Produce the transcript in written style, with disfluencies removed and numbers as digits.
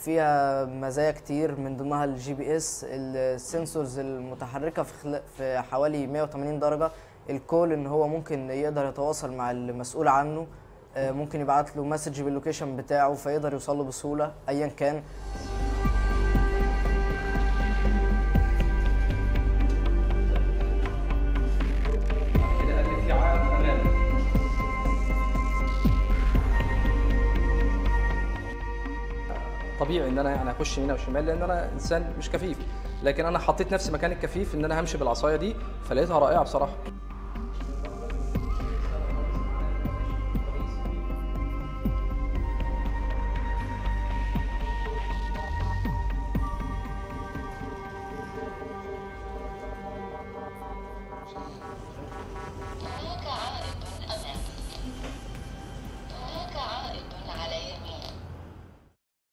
فيها مزايا كتير من ضمنها الجي بي اس، السنسورز المتحركه في حوالي 180 درجه، الكول ان هو ممكن يقدر يتواصل مع المسؤول عنه، ممكن يبعت له مسج باللوكيشن بتاعه فيقدر يوصل له بسهوله ايا كان. طبيعي ان انا يعني اخش يمين او شمال لان انا انسان مش كفيف، لكن انا حطيت نفسي مكان الكفيف ان انا همشي بالعصايه دي، فلقيتها رائعه بصراحه.